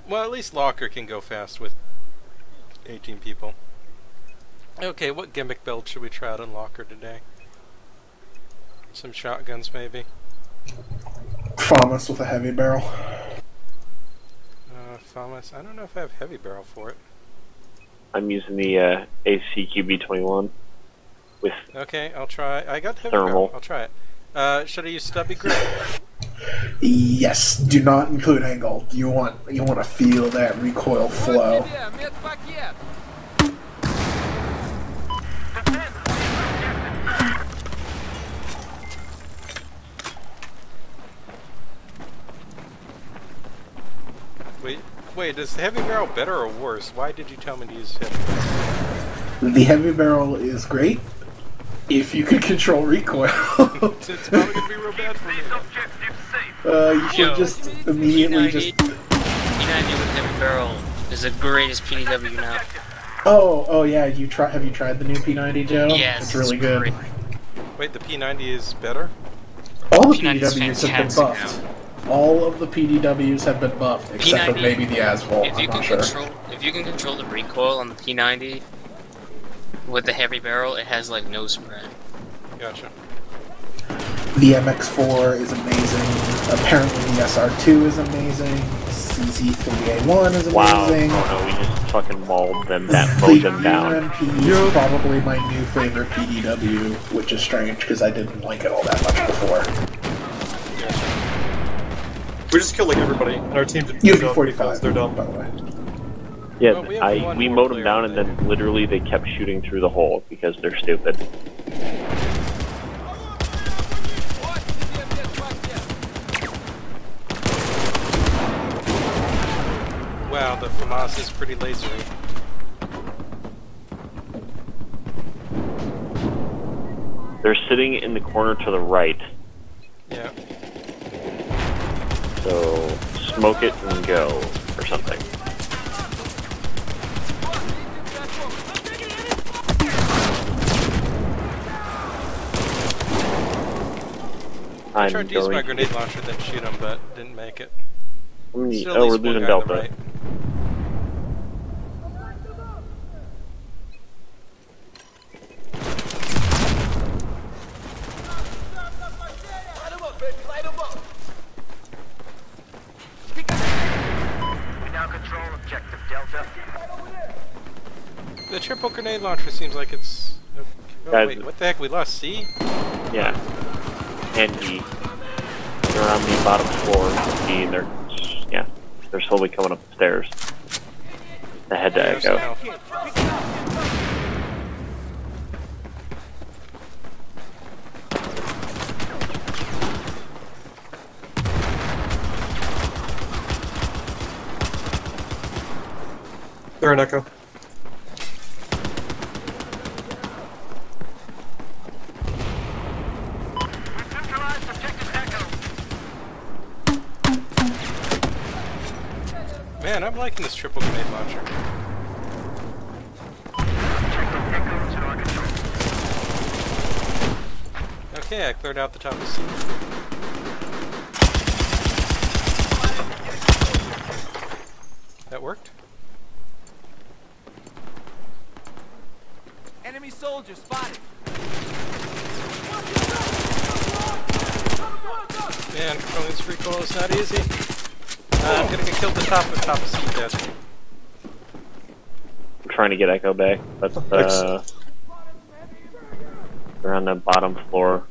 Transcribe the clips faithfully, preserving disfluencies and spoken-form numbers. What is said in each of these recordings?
Well, at least Locker can go fast with eighteen people. Okay, what gimmick build should we try out on Locker today? Some shotguns, maybe? Famas with a heavy barrel. Uh, Famas. I don't know if I have heavy barrel for it. I'm using the uh, A C Q B twenty-one with Okay, I'll try. I got heavy thermal. barrel. I'll try it. Uh, should I use stubby grip? Yes, do not include angle. You want you want to feel that recoil flow. Wait, wait, is the heavy barrel better or worse? Why did you tell me to use heavy barrel? The heavy barrel is great if you can control recoil. It's probably gonna be real bad for me. uh, you should Yo, just immediately just. P ninety with heavy barrel is the greatest P D W now. Oh, oh yeah. You try? Have you tried the new P ninety, Joe? Yes, it's really good. great. Wait, the P ninety is better? All the P ninety is P D Ws have been fantastic buffed. All of the P D Ws have been buffed, except for P ninety, maybe the Asphalt. If I'm you can not sure. control, if you can control the recoil on the P ninety with the heavy barrel, it has like no spread. Gotcha. The M X four is amazing. Apparently the S R two is amazing. C Z three A one is wow. amazing. Oh no, we just fucking mauled them, that The mowed them down. U M P is probably my new favorite P D W, which is strange because I didn't like it all that much before. We're just killing everybody, and our team didn't U do P it forty-five, because they're dumb. by the way. Yeah, Well, we have I one we more mowed them player down, and today. then literally they kept shooting through the hole because they're stupid. Wow, the FAMAS is pretty lasery. They're sitting in the corner to the right, Yeah. so smoke it and go, or something. I I'm tried to use going my to grenade get- launcher, then shoot him, but didn't make it. How many- Still at oh, we're least one losing guy on the Delta. right. The triple grenade launcher seems like it's... Oh, Guys- wait, what the heck? We lost C? Yeah. And E. They're on the bottom floor. E, and they're, yeah, they're slowly coming up the stairs. The head to There's Echo. Al. They're an Echo. Man, I'm liking this triple grenade launcher. Okay, I cleared out the top of C. That worked? Enemy soldier spotted. Man, controlling this recoil is not easy. Uh, I'm gonna get killed at the top of top of C dead. I'm trying to get Echo back, but uh, they're on the bottom floor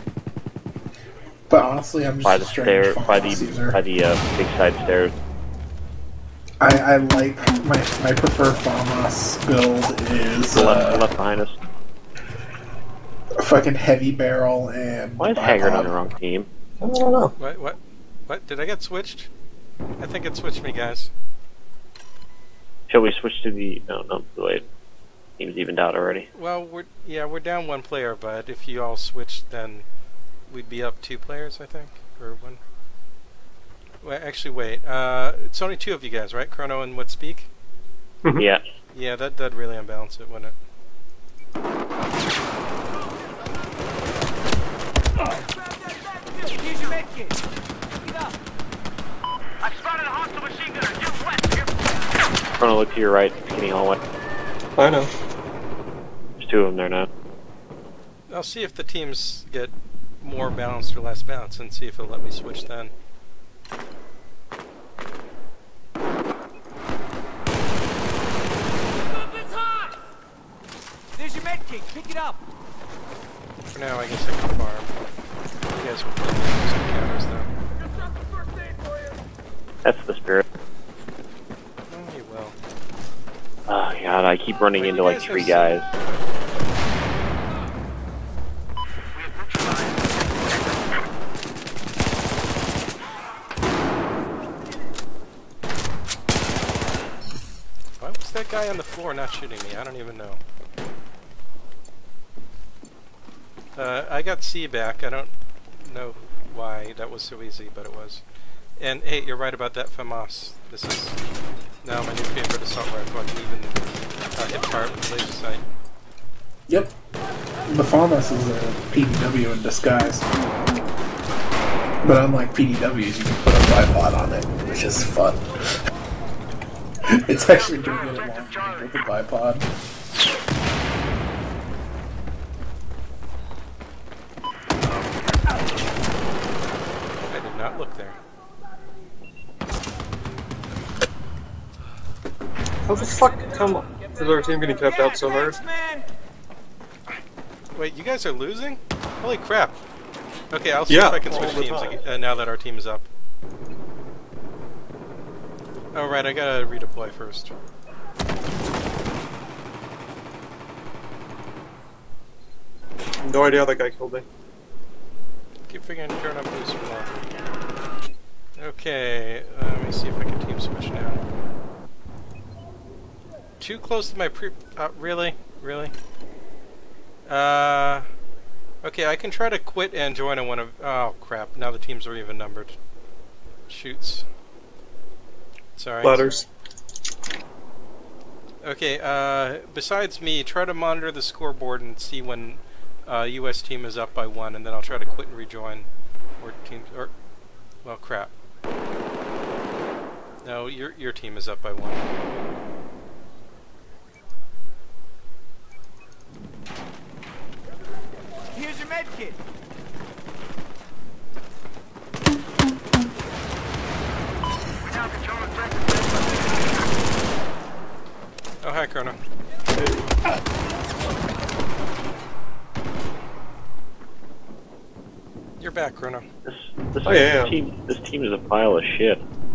But honestly, I'm just by a the strange stair, by FAMAS the user. by the uh, big side stairs. I, I like my my preferred FAMAS build is The left, uh, left behind us. a fucking heavy barrel and Why is bipod. Haggard on the wrong team? I don't know. What? What? What? Did I get switched? I think it switched me, guys. Shall we switch to the? No, no, too late. Team's evened out already. Well, we're yeah, we're down one player, but if you all switched, then we'd be up two players, I think, or one. Well, actually, wait. Uh, it's only two of you guys, right? Chrono and What Speak. Yeah. Yeah, that that'd really unbalance it, wouldn't it? Here's your med kit. Pick it up. I've spotted a hostile machine gunner due west. Chrono, look to your right, skinny hallway. I know. There's two of them there now. I'll see if the teams get more balanced or less balanced and see if it'll let me switch then. There's your med kit. Pick it up. For now, I guess I can farm. You guys will probably use some counters though. That's the spirit. Oh, you will. Oh god, I keep running Wait, into you like guys three have guys. Why was that guy on the floor not shooting me? I don't even know. Uh, I got C back. I don't know why that was so easy, but it was. And hey, you're right about that FAMAS. This is now my new favorite assault rifle. I can even uh, hit fire with laser sight. Yep. The FAMAS is a P D W in disguise. But unlike P D Ws, you can put a bipod on it, which is fun. It's actually pretty good at long range with the bipod. I did not look there. How the fuck come is our team getting kept out so hard? Wait, you guys are losing? Holy crap. Okay, I'll see Yeah, if I can all switch the teams time. ag- uh, now that our team is up. Oh right, I gotta redeploy first. No idea how that guy killed me. Keep figuring turn up boost for more. Okay, uh, let me see if I can team switch now. Too close to my pre- uh, really? Really? Uh... Okay, I can try to quit and join on one of- oh crap, now the teams are even numbered. Shoots. Sorry. Ladders. Okay, uh, besides me, try to monitor the scoreboard and see when uh, U S team is up by one, and then I'll try to quit and rejoin. Or team, or, well, crap. No, your your team is up by one. Here's your med kit. Oh, hi, Chrono. You're back, Chrono. This, this, Oh, yeah, yeah. team, this team is a pile of shit.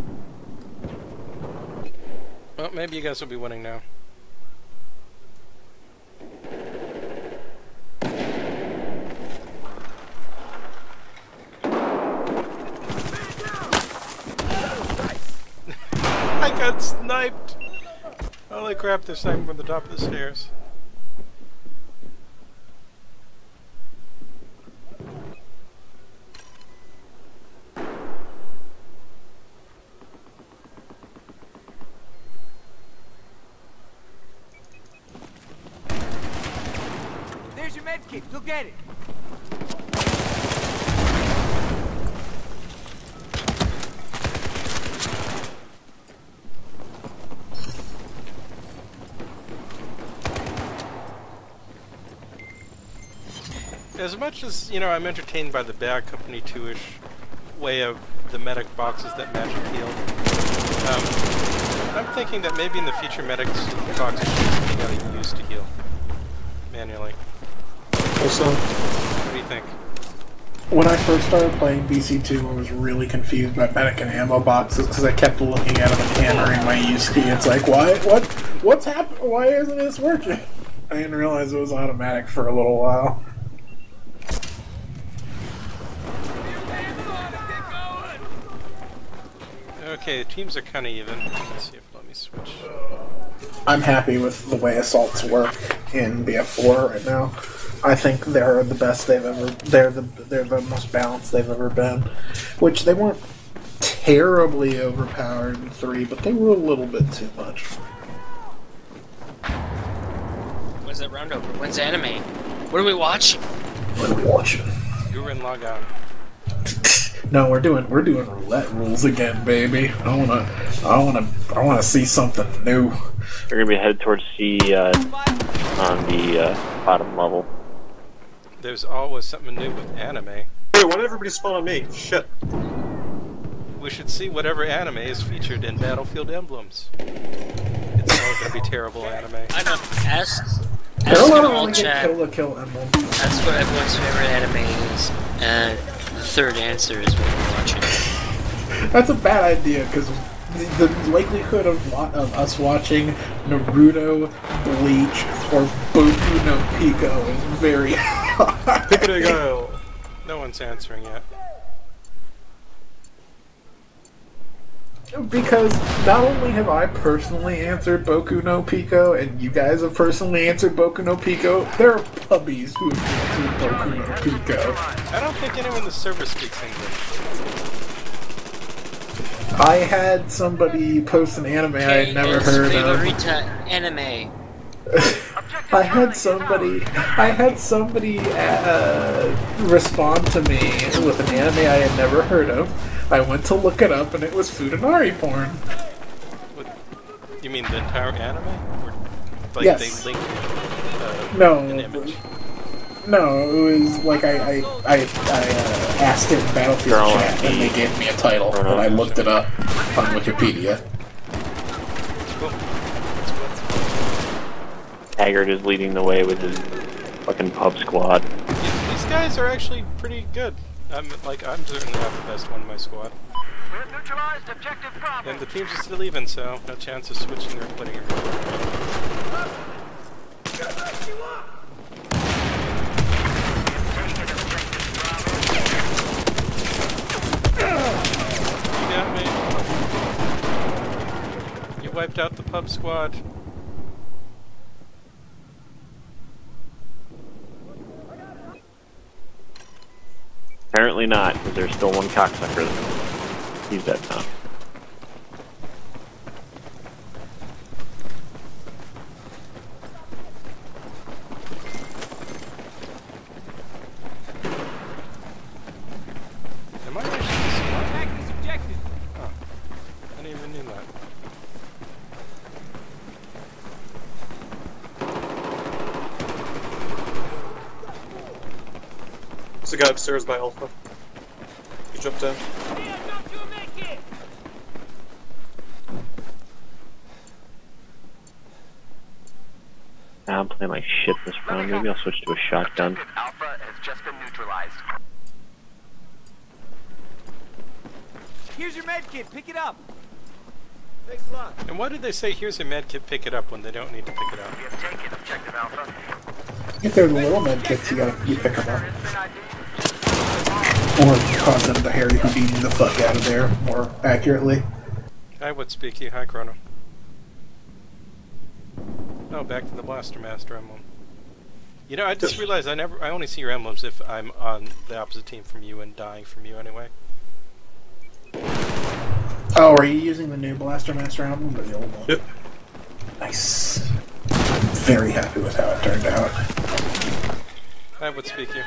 Well, maybe you guys will be winning now. I got sniped! Holy crap, they're sniping from the top of the stairs. There's your med kit. Go get it. As much as, you know, I'm entertained by the Bad Company two-ish way of the medic boxes that Magic heal, um, I'm thinking that maybe in the future medics boxes should be able to use to heal manually. Also, What do you think? When I first started playing B C two, I was really confused by medic and ammo boxes because I kept looking at them and hammering my use key. It's like, why? What? What's happening? Why isn't this working? I didn't realize it was automatic for a little while. Okay, the teams are kind of even. Let's see if let me switch. I'm happy with the way assaults work in B F four right now. I think they're the best they've ever. They're the they're the most balanced they've ever been. Which they weren't terribly overpowered in three, but they were a little bit too much. When's that round over? When's anime? What are we watching? What are we watching? Gurren Lagann. No, we're doing we're doing roulette rules again, baby. I wanna I wanna I wanna see something new. We're gonna be headed towards C uh, on the uh, bottom level. There's always something new with anime. Wait, why did everybody spawn on me? Shit. We should see whatever anime is featured in Battlefield Emblems. It's all gonna be terrible anime. I know. Ask, There ask are a lot them of all really good chat. kill to kill emblem. That's what everyone's favorite anime is. And the third answer is what we're watching. That's a bad idea because the, the likelihood of wa- of us watching Naruto, Bleach, or Boku no Pico is very high. Pick it a go. No one's answering yet. Because not only have I personally answered Boku no Pico, and you guys have personally answered Boku no Pico, there are puppies who have answered Boku no Pico. I don't think anyone in the server speaks English. I had somebody post an anime I had never heard of. Favorita anime. I had somebody, I had somebody uh, respond to me with an anime I had never heard of. I went to look it up, and it was Futanari porn. What, you mean the entire anime? Or, like Yes. they link uh, No, an image? no, it was like I, I, I, I uh, asked it in Battlefield Girl, chat, and they gave me a title, and I looked it up on Wikipedia. Cool. That's cool. Haggard is leading the way with his fucking pub squad. Yeah, these guys are actually pretty good. I'm like I'm certainly not the best one in my squad. We've neutralized objective Bravo. And the teams are still even, so no chance of switching or splitting it. You got me. You wiped out the pub squad. Apparently not, because there's still one cocksucker. He's dead now. Am I actually the squad? Attack this objective. Oh, I didn't even knew that. There's a guy upstairs by Alpha. He jumped in. Here, don't you make it. Now I'm playing like shit this round. Maybe I'll switch to a shotgun. Alpha has just been neutralized. Here's your med kit. Pick it up. Thanks a lot. And why did they say here's a med kit, pick it up when they don't need to pick it up? We have taken objective Alpha. If they're the little med kits, you gotta you pick them up. Or cause them to Harry Houdini the fuck out of there, more accurately. Hi, what's speaky? Hi, Chrono. Oh, back to the Blaster Master emblem. You know, I just realized I never, I only see your emblems if I'm on the opposite team from you and dying from you anyway. Oh, are you using the new Blaster Master album or the old one? Yep. Nice. I'm very happy with how it turned out. Hi, what's speaky?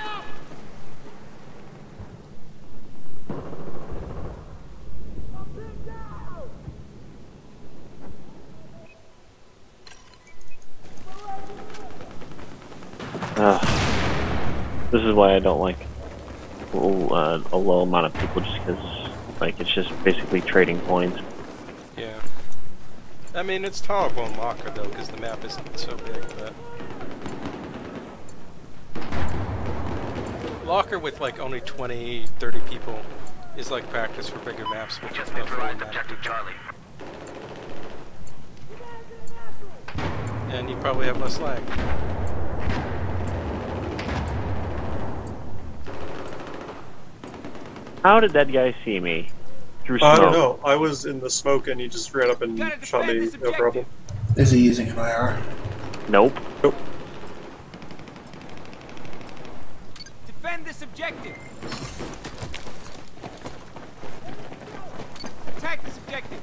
Uh, this is why I don't like uh, a low amount of people, just because like it's just basically trading points. Yeah. I mean, it's tolerable in Locker though, because the map isn't so big, but Locker with like only twenty, thirty people is like practice for bigger maps, which is not really objective Charlie. And you probably have less lag. How did that guy see me? Through smoke. I don't know. I was in the smoke and he just ran up and Gotta shot defend me. this No problem. Is he using an I R? Nope. Nope. Defend this objective. Attack this objective.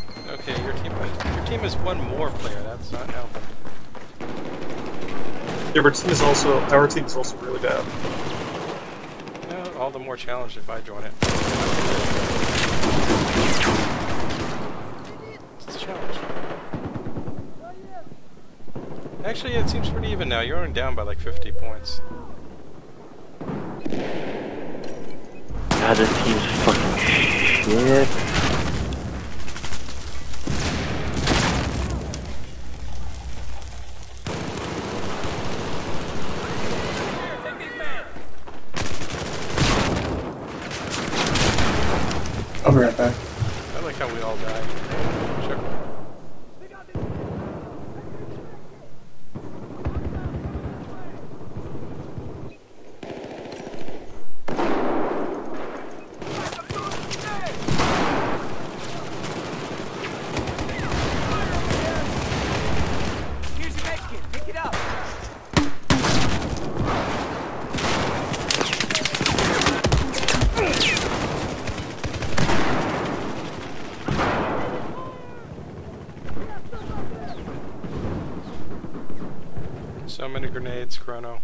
Okay, your team your team has one more player. That's not helping. Yeah, our team is also our team is also really bad. Yeah, all the more challenged if I join it. It's a challenge. Actually, it seems pretty even now. You're only down by like fifty points. God, this team's fucking shit. I'll be right back. I like how we all die. Sure. Here's your med kit. Pick it up. So many grenades, Chrono.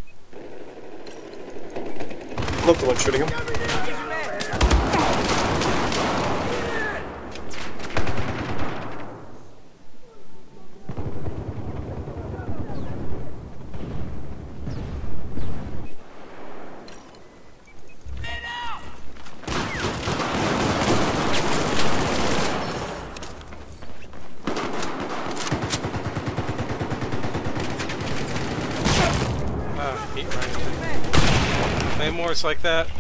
Love the one shooting him. Ah, heat running. Claymores like that.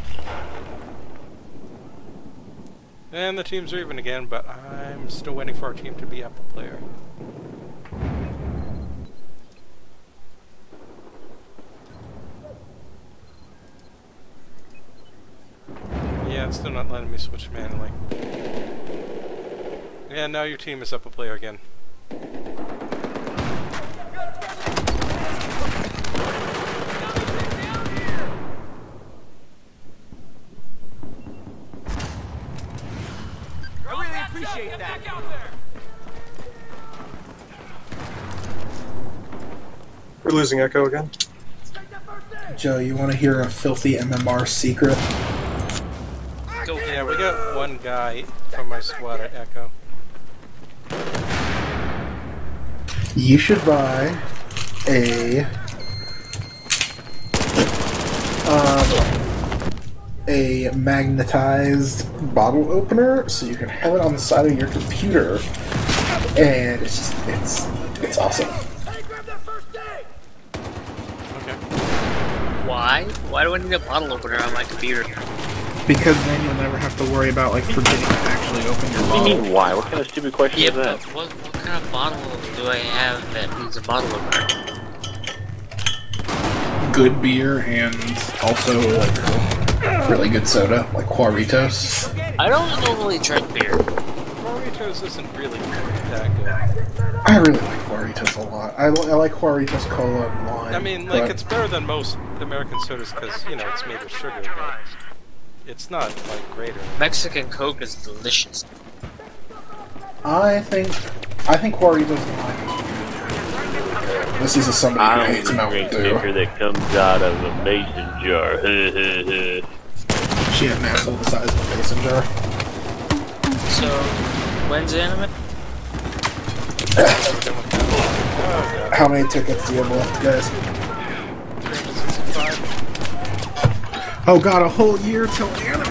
And the teams are even again, but I'm still waiting for our team to be up a player. Yeah, it's still not letting me switch manually. Yeah, now your team is up a player again. I really appreciate that. We're losing Echo again. Joe, you want to hear a filthy M M R secret? Go Yeah, we got one guy from my squad at Echo. You should buy a um, a magnetized bottle opener, so you can have it on the side of your computer, and it's just, it's it's awesome. Okay. Why? Why do I need a bottle opener on my computer? Because then you'll never have to worry about like forgetting to actually open your What do you bottle. mean, why? What kind of stupid question Yeah, is but that? what, what kind of bottle do I have that needs a bottle opener? Good beer and also like really good soda, like Juaritos. I don't normally drink beer. Doritos isn't really that good. I really like Juaritos a lot. I, li- I like Juaritos Cola and lime. I mean, like, but it's better than most American sodas because, you know, it's made with sugar, but it's not, like, great or anything. Mexican Coke is delicious. I think I think Juaritos and lime is good. This is a somebody who I hates don't Mountain drink liquor Dew. that comes out of a mason jar. She had an asshole the size of a mason jar. So, when's the anime? Oh, God. How many tickets do you have left, guys? three sixty-five. Oh god, a whole year till anime.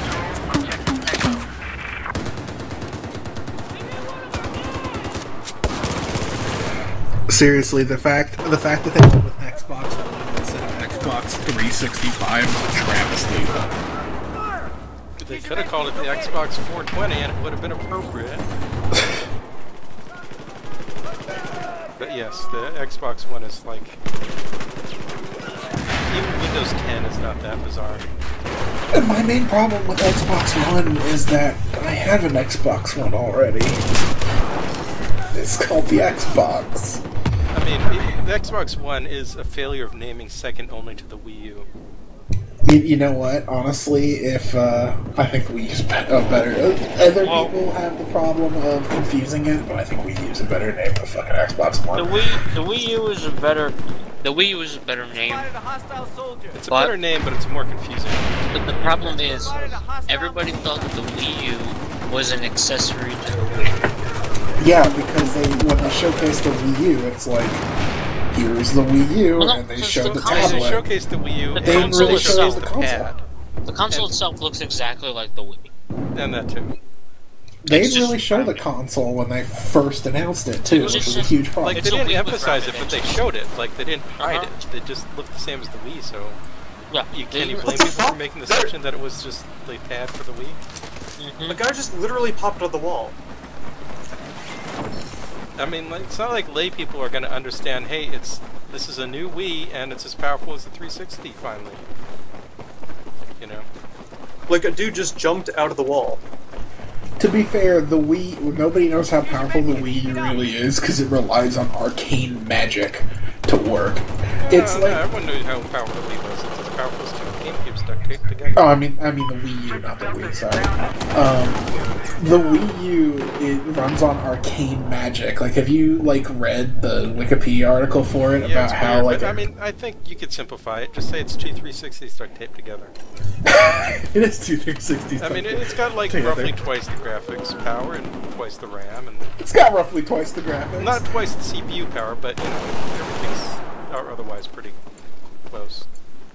Seriously, the fact the fact that they went with Xbox One instead of Xbox three sixty-five is a travesty. They could have called it the Xbox four twenty and it would have been appropriate. But yes, the Xbox One is like... Even Windows ten is not that bizarre. And my main problem with Xbox One is that I have an Xbox One already. It's called the Xbox. I mean, the Xbox One is a failure of naming second only to the Wii U. You, you know what? Honestly, if uh, I think we use be- a better. Other Well- people have the problem of confusing it, but I think we use a better name than fucking Xbox The One. Wii, the Wii U is a better, the Wii U is a better name. Spotted a hostile soldier. It's a But- better name, but it's more confusing. But the problem is, everybody thought that the Wii U was an accessory to the Wii. Yeah, because they when they showcased the Wii U, it's like, here's the Wii U, Well, no, and they because showed the the I mean, they tablet. showcased the Wii U, The and They didn't console really showcased show itself- the the console. pad, The console itself looks exactly like the Wii. and that too. They It's didn't just really show the rounded. console when they first announced it too, was which just- was a huge problem. Like, It's they a didn't Wii with emphasize it, rounded but they edges. showed it. Like, they didn't hide Uh-huh. it. They just looked the same as the Wii, so Yeah, you they- can you blame the people for fuck? making the There- assumption that it was just the pad for the Wii? Mhm. The guy just literally popped out of the wall. I mean, like, it's not like lay people are going to understand, hey, it's this is a new Wii, and it's as powerful as the three sixty, finally. You know? Like, a dude just jumped out of the wall. To be fair, the Wii, nobody knows how powerful the Wii U really is because it relies on arcane magic to work. It's no, like, no, everyone knows how powerful the Wii was. It's as powerful as two GameCube stuck taped together. oh, I mean, I mean the Wii U, not the Wii. Sorry. Um, the Wii U it runs on arcane magic. Like, have you like read the Wikipedia article for it Yeah, about it's how weird, like but, a- I mean, I think you could simplify it. Just say it's two three sixty stuck taped together. it is two three sixty. I mean, it- it's got like Together. roughly twice the graphics power and twice the RAM, and It's got roughly twice the graphics. not twice the C P U power, but you know, everything's o- otherwise pretty close.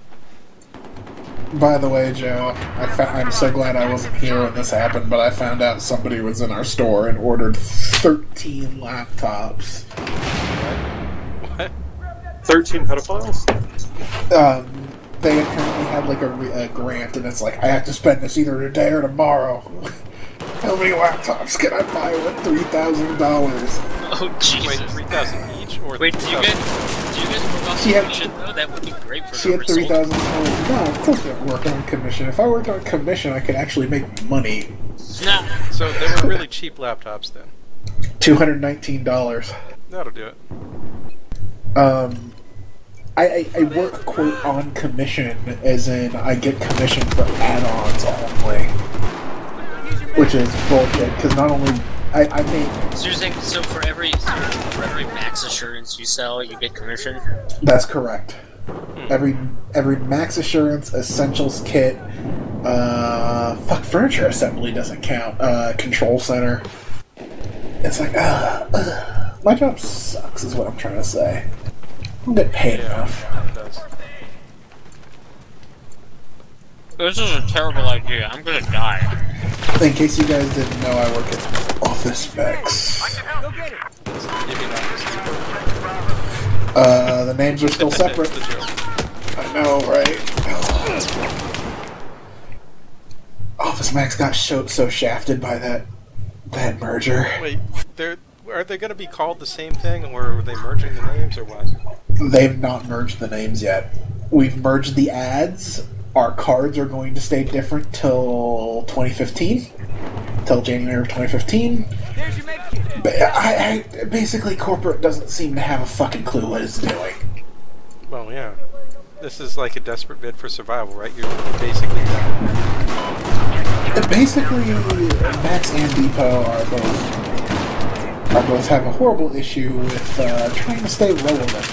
By the way, Joe, I fa- I'm so glad I wasn't here when this happened, but I found out somebody was in our store and ordered thirteen laptops. What? thirteen pedophiles? Um, they apparently had like a, re- a grant, and it's like, I have to spend this either today or tomorrow. How many laptops can I buy with three thousand dollars? Oh Jesus! Wait, three thousand each, or Wait, do you three guys, thousand? do you guys work on She had- commission though? That would be great for She the had three result. thousand dollars. No, of course I don't work on commission. If I worked on commission, I could actually make money. Nah, So they were really cheap laptops then. two hundred nineteen dollars. That'll do it. Um, I, I, I work, quote, on commission, as in I get commission for add-ons only. Which is bullshit, because not only... I, I make... so you're saying so for every for every max assurance you sell, you get commission? That's correct. Every every Max Assurance Essentials kit, uh, fuck, furniture assembly doesn't count. Uh, control center. It's like, uh, uh, my job sucks, is what I'm trying to say. I don't get paid enough. Yeah, it does. This is a terrible idea. I'm gonna die. In case you guys didn't know, I work at Office Specs. Go get it. Maybe not just Uh, the names are still separate. It's the joke. I know, right? Office Max got so, so shafted by that that merger. Wait, they're are they going to be called the same thing, or are they merging the names, or what? They've not merged the names yet. We've merged the ads. Our cards are going to stay different till twenty fifteen. Till January of twenty fifteen. There's your med kit. But I, I, basically, corporate doesn't seem to have a fucking clue what it's doing. Well, yeah. This is like a desperate bid for survival, right? You're basically done. And basically, Max and Depot are both are both have a horrible issue with uh, trying to stay relevant.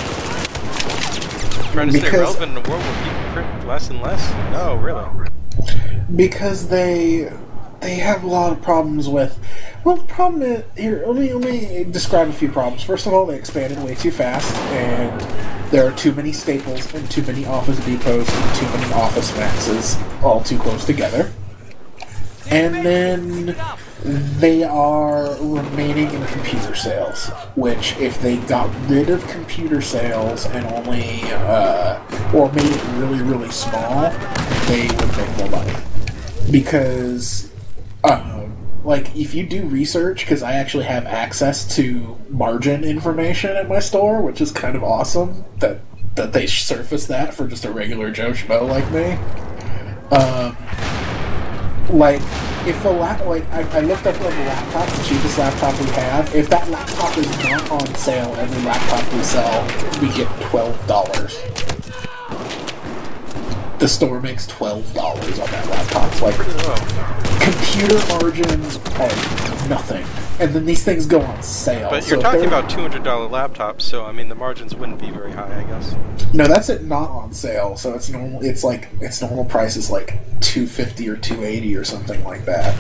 Trying to stay Because- relevant in a world where people print less and less? No, really. Because they they have a lot of problems with. Well, the problem is here. Let me let me describe a few problems. First of all, they expanded way too fast, and there are too many Staples and too many Office Depots and too many Office Maxes all too close together. And then they are remaining in computer sales, which if they got rid of computer sales and only, uh, or made it really, really small, they would make more money. Because, um, like, if you do research, because I actually have access to margin information at my store, which is kind of awesome, that, that they surface that for just a regular Joe Schmo like me. Um... Like, if the lap, like, I, I looked up like the laptop, the cheapest laptop we have. If that laptop is not on sale, every laptop we sell, we get twelve dollars. The store makes twelve dollars on that laptop. It's like, Pretty low. computer margins are nothing. And then these things go on sale. But so you're if talking they're- about two hundred dollar laptops, so I mean the margins wouldn't be very high, I guess. No, that's it not on sale, so it's normal it's like its normal price is like two fifty or two eighty or something like that.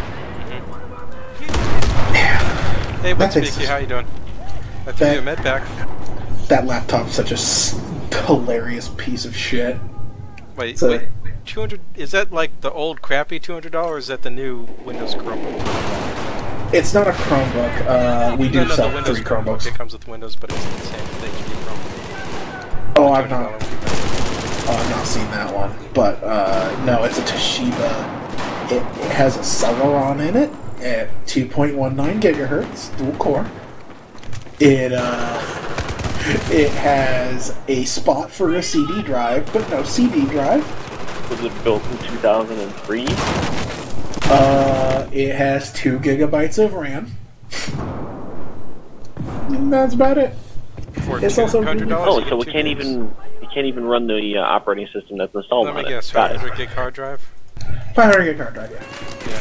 Hey, what's That takes Beaky? us- How you doing? I threw That- you a med pack. That laptop's such a s- hilarious piece of shit. Wait, So- wait, two hundred? Is that like the old crappy two hundred dollars? Or is that the new Windows Chromebook? It's not a Chromebook. Uh, we do no, no, sell the Windows three Chromebook. Chromebooks. It comes with Windows, but it's the same as H P Chromebook. Oh, The I've $200 not. one would be better. Oh, I've not seen that one. But uh, no, it's a Toshiba. It, it has a Celeron in it at two point one nine gigahertz, dual core. It uh, it has a spot for a C D drive, but no C D drive. Was it built in two thousand three? Uh, it has two gigabytes of RAM. And that's about it. For It's also two hundred dollars. Oh, you so get it two can't gigs. even it can't even run the uh, operating system that's installed Let on me it. guess. Got five it. hundred gig hard drive. five hundred gig hard drive, yeah.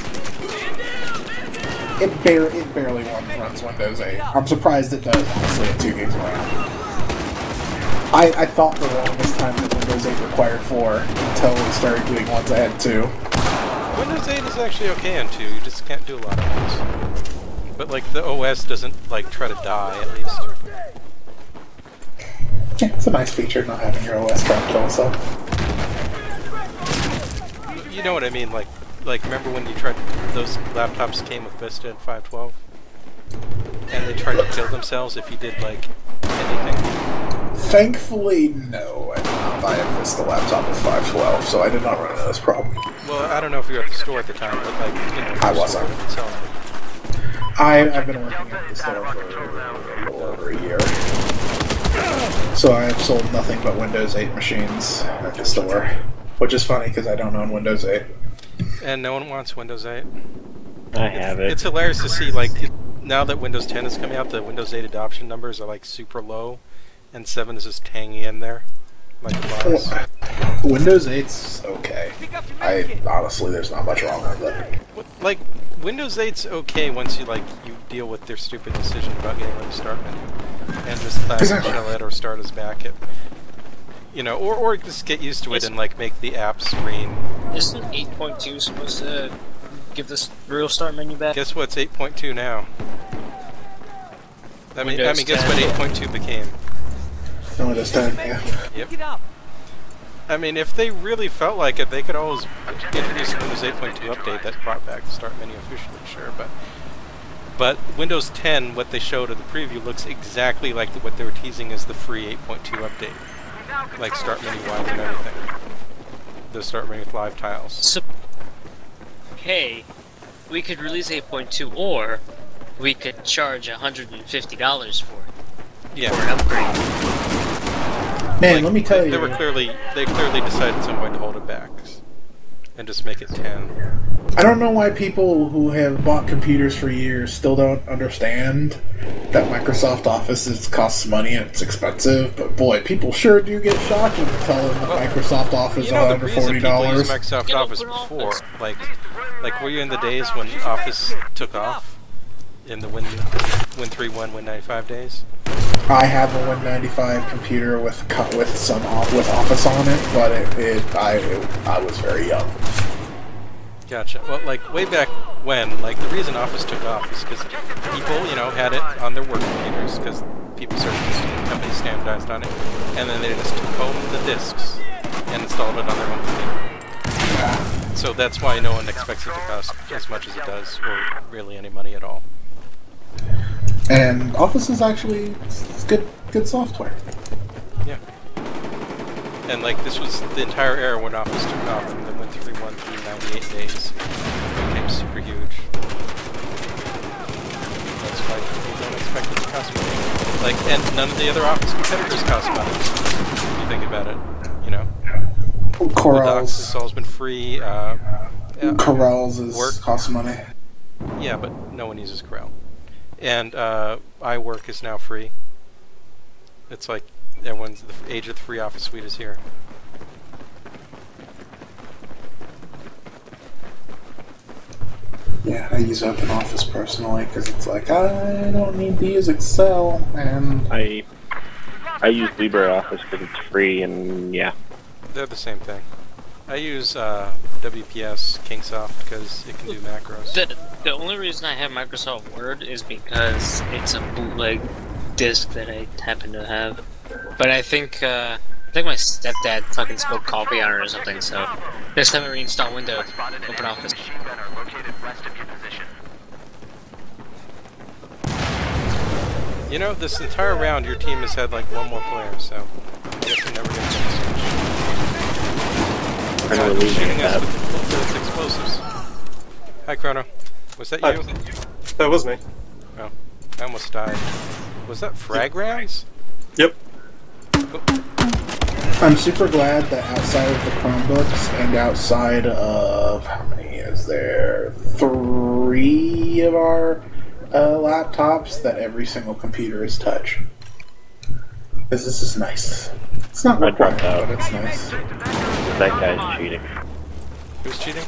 Yeah. It, bar- it barely run- runs Windows eight. I'm surprised it does, honestly, at two gigs of RAM. I, I thought for the longest time that Windows eight required four until we started doing ones that had two. Windows eight is actually okay on two. You just can't do a lot of things. But like the O S doesn't like try to die at least. Yeah, it's a nice feature not having your O S try to kill itself. You know what I mean? Like, like remember when you tried those laptops came with Vista and five twelve, and they tried to kill themselves if you did like anything. Thankfully, no. I did not buy a Vista laptop with five twelve, so I did not run into this problem. Well, I don't know if you were at the store at the time, but like you know, I the wasn't. store didn't sell them. I, I've been working at the store for a little over a year. So I have sold nothing but Windows eight machines at the store. Which is funny because I don't own Windows eight. And no one wants Windows eight. I have it. It's hilarious to see like it, now that Windows ten is coming out, the Windows eight adoption numbers are like super low, and seven is just hanging in there, like a box. Windows eight's okay. I honestly, there's not much wrong with it. What- Like Windows eight's okay once you like you deal with their stupid decision about getting rid of start menu and just classic Exactly. shell it or start as back it. You know, or or just get used to it It's- and like make the app screen. Isn't eight point two supposed to give this real start menu back? Guess what's eight point two now? I mean, I Windows mean, guess ten. what eight point two became? Windows ten, yeah. Yep. Pick it up. I mean, if they really felt like it, they could always introduce a Windows eight point two update that brought back the start menu officially, sure, but but Windows ten, what they showed in the preview, looks exactly like the, what they were teasing as the free eight point two update, like start menu wise and everything. The start menu with live tiles. So, hey, we could release eight point two, or we could charge one hundred fifty dollars for it, for Yeah, an upgrade. Man, like, let me tell they, you. they were clearly they clearly decided at some point to hold it back and just make it ten. I don't know why people who have bought computers for years still don't understand that Microsoft Office is, costs money and it's expensive. But boy, people sure do get shocked when you tell them that Well, Microsoft Office You know is the one hundred reason forty people use dollars. Microsoft Get Office open before, Office. like, like were you in the days when Office took off in the Win Win three one Win ninety-five days? I have a Win ninety-five computer with co- with some off- with Office on it, but it, it I it, I was very young. Gotcha. Well, like way back when, like the reason Office took off is because people, you know, had it on their work computers because people started using companies standardized on it, and then they just took home the disks and installed it on their home computer. So that's why no one expects it to cost as much as it does, or really any money at all. And Office is actually it's good good software. Yeah. And like this was the entire era when Office took off from the Win three one through ninety-eight days. It became super huge. That's why people don't expect it to cost money. Like, and none of the other Office competitors cost money. If you think about it, you know. Docs Corel's has always been free. Uh, yeah, Corel's is Work. costs money. yeah, but no one uses Corel. And uh, iWork is now free. It's like everyone's the age of the free Office suite is here. Yeah, I use OpenOffice personally because it's like I don't need to use Excel, and I I use LibreOffice because it's free, and yeah. They're the same thing. I use uh, W P S Kingsoft because it can do macros. The, the only reason I have Microsoft Word is because it's a bootleg disk that I happen to have. But I think uh, I think my stepdad fucking spilled coffee on it or something, so next time I reinstall Windows, open Office. You know, this entire round your team has had like one more player, so I guess you're never going to switch. I know we're losing Shooting us that. with, with explosives. Hi, Chrono. Was that Hi. you? That was me. Oh, I almost died. Was that frag rounds? Yep. I'm super glad that outside of the Chromebooks and outside of how many is there? Three of our uh, laptops, that every single computer is touch. Because this is nice. It's not I required, dropped out. but it's nice. That guy's cheating. Who's cheating?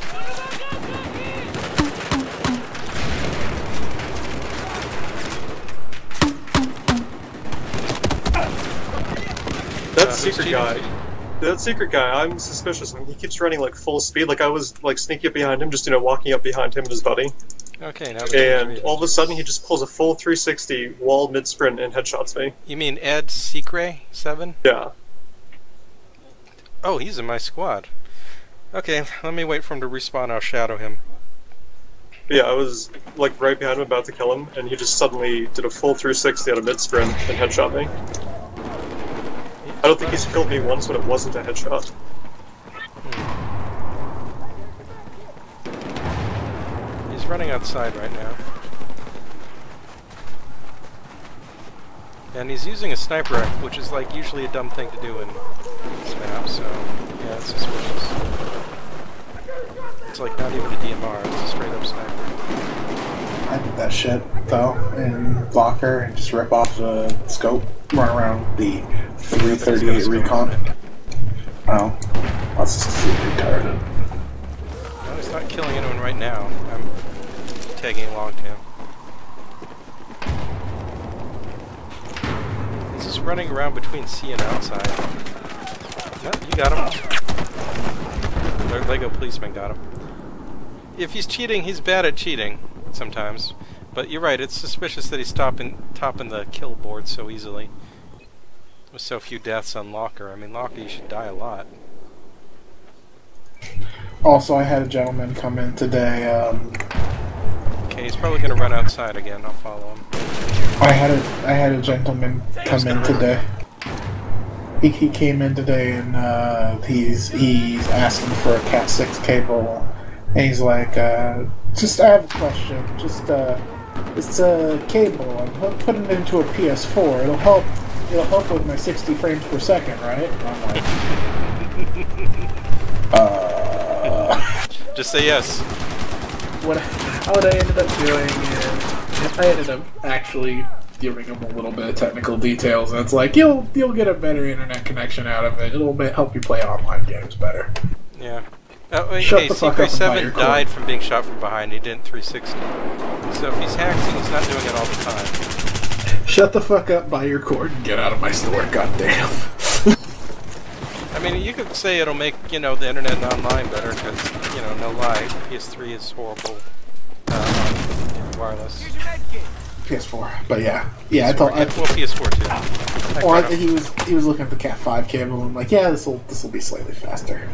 That Uh, who's secret cheating? guy. That secret guy, I'm suspicious of him. He keeps running like full speed. Like I was like sneaking up behind him, just you know walking up behind him and his buddy. Okay, now that you're And reading. all of a sudden he just pulls a full three sixty wall mid sprint and headshots me. You mean Ed Secret seven? Yeah. Oh, he's in my squad. Okay, let me wait for him to respawn. I'll shadow him. Yeah, I was like right behind him about to kill him, and he just suddenly did a full three sixty at a mid sprint and headshot me. I don't think he's killed me once when it wasn't a headshot. He's running outside right now. And he's using a sniper rifle, which is like usually a dumb thing to do in this map, so yeah, it's suspicious. It's like not even a D M R, it's a straight up sniper. I did that shit, though, in Locker, and just rip off the scope, run around the three thirty-eight recon. Oh, that's just retarded. No, he's not killing anyone right now. I'm tagging along to him. He's just running around between C and outside. No, you got him. The Lego policeman got him. If he's cheating, he's bad at cheating sometimes. But you're right, it's suspicious that he's topping, topping the kill board so easily. With so few deaths on Locker. I mean, Locker, you should die a lot. Also, I had a gentleman come in today. Um, Okay, he's probably going to run outside again. I'll follow him. I had a I had a gentleman come in today. He, he came in today and uh, he's he's asking for a Cat six cable, and he's like, uh, "Just I have a question. Just uh, it's a cable. I'm pu- putting it into a P S four. It'll help. It'll help with my sixty frames per second, right?" And I'm like, uh. Just say yes. What, what I ended up doing is I ended up actually giving him a little bit of technical details, and it's like you'll you'll get a better internet connection out of it. It'll ma- help you play online games better. Yeah. Oh, wait, Shut hey, the fuck Secret up and buy seven your cord. died from being shot from behind. He didn't three sixty. So if he's hacking, he's not doing it all the time. Shut the fuck up, buy your cord, and get out of my store. Goddamn. I mean, you could say it'll make, you know, the internet and online better, because, you know, no lie, P S three is horrible uh, on wireless. Here's your med kit. P S four, but yeah, yeah. I thought. I, Well, P S four too. I well, I, kinda- he was he was looking at the Cat five cable, and I'm like, yeah, this will this will be slightly faster.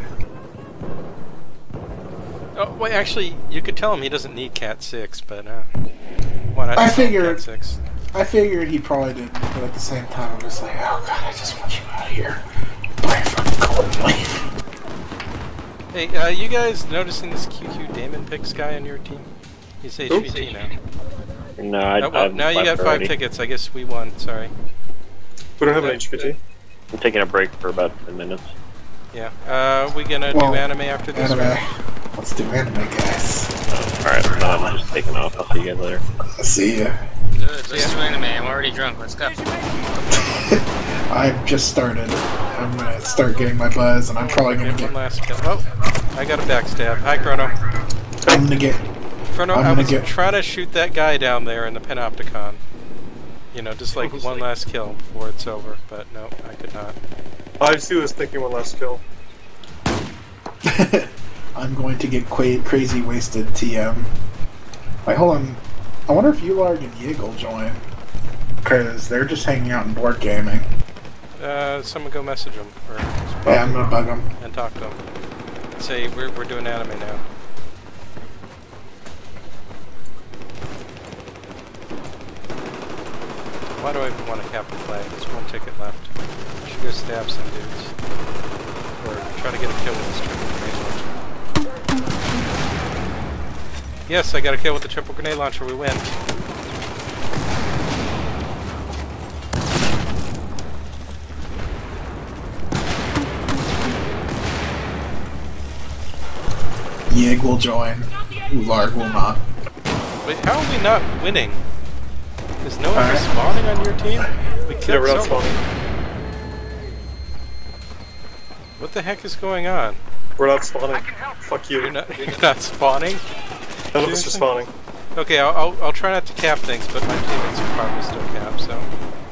Oh, wait, actually, you could tell him he doesn't need Cat six, but uh, why not? I just tell him figured- Cat six. I figured he probably didn't, but at the same time, I'm just like, oh god, I just want you out of here. Buy a fucking cord, please. Hey, uh, you guys noticing this Q Q Damon Picks guy on your team? He's H V T now. No, I, Oh, well, I've now you left got five already. tickets. I guess we won. Sorry. We don't have an H P T. I'm taking a break for about ten minutes. Yeah. Uh, we gonna Well, do anime after this? Anime. Right? Let's do anime, guys. Alright, no, I'm just taking off. I'll see you guys later. I'll see ya. Good, let's do anime. I'm already drunk. Let's go. Here's your med kit. I've just started. I'm gonna start getting my buzz, and I'm probably gonna Get one get. last kill. Oh, I got a backstab. Hi, Chrono. I'm gonna get. Chrono, I'm I gonna was get- trying to shoot that guy down there in the Panopticon. You know, just like one last kill before it's over, but no, I could not. I too was thinking one last kill. I'm going to get qua crazy wasted T M. Wait, hold on. I wonder if Ularg and Yig will join. Because they're just hanging out in board gaming. Uh, someone go message him, or Yeah, I'm gonna bug them. and talk to him. Say, we're, we're doing anime now. Why do I even want to cap the play? There's one ticket left. I should go stab some dudes. Or try to get a kill with this triple grenade launcher. Yes, I got a kill with the triple grenade launcher. We win. Yig will join. Ularg will not. Wait, how are we not winning? Is no one Alright. respawning on your team? We Yeah, killed we're not someone. spawning. What the heck is going on? We're not spawning. Fuck you. You're not, you're not spawning? None of us are spawning. Okay, I'll, I'll, I'll try not to cap things, but my teammates will probably still cap, so...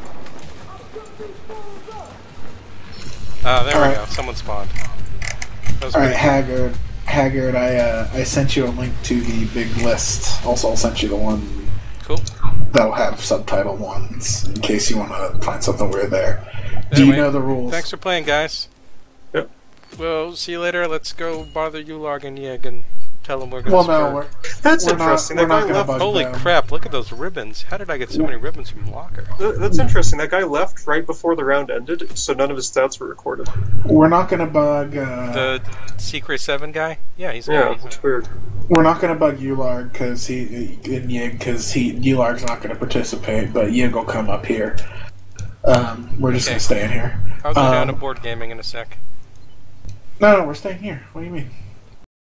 Ah, there we Alright. go. Someone spawned. That was Alright, great. Haggard. Haggard, I uh, I sent you a link to the big list. Also, I'll send you the one Cool. that'll have subtitle ones in case you want to find something weird there. Do Anyway, you know the rules? Thanks for playing, guys. Yep. Well, see you later. Let's go bother Ularg and Yig and tell them we're going Well, to no, we're, That's we're not. interesting. We're that guy not gonna left. bug Holy them. crap, look at those ribbons. How did I get so many ribbons from Locker? Th- That's interesting. That guy left right before the round ended, so none of his stats were recorded. We're not gonna bug. Uh, The Secret seven guy? Yeah, he's Yeah, great. it's weird. we're not gonna bug Ularg because he in Yig because he Ularg's not gonna participate, but Yig will come up here. Um, we're just Okay. gonna stay in here. I'll go down to Um, board gaming in a sec. No, no, we're staying here. What do you mean?